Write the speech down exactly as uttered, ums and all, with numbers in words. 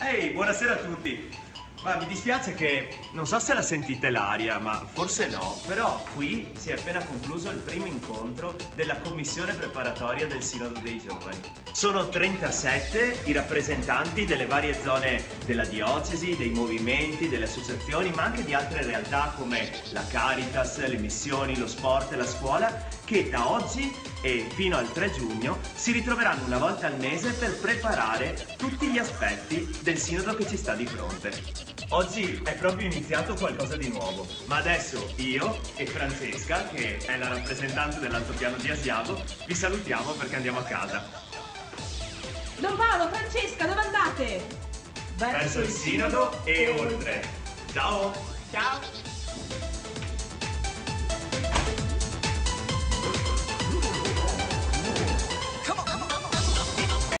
Ehi, buonasera a tutti. Ma mi dispiace che, non so se la sentite l'aria, ma forse no, però qui si è appena concluso il primo incontro della commissione preparatoria del Sinodo dei Giovani. Sono trentasette i rappresentanti delle varie zone della diocesi, dei movimenti, delle associazioni, ma anche di altre realtà come la Caritas, le missioni, lo sport e la scuola, che da oggi e fino al tre giugno si ritroveranno una volta al mese per preparare tutti gli aspetti del Sinodo che ci sta di fronte. Oggi è proprio iniziato qualcosa di nuovo, ma adesso io e Francesca, che è la rappresentante dell'altopiano di Asiago, vi salutiamo perché andiamo a casa. Don Paolo, Francesca, dove andate? Verso il Sinodo e oltre. Ciao! Ciao!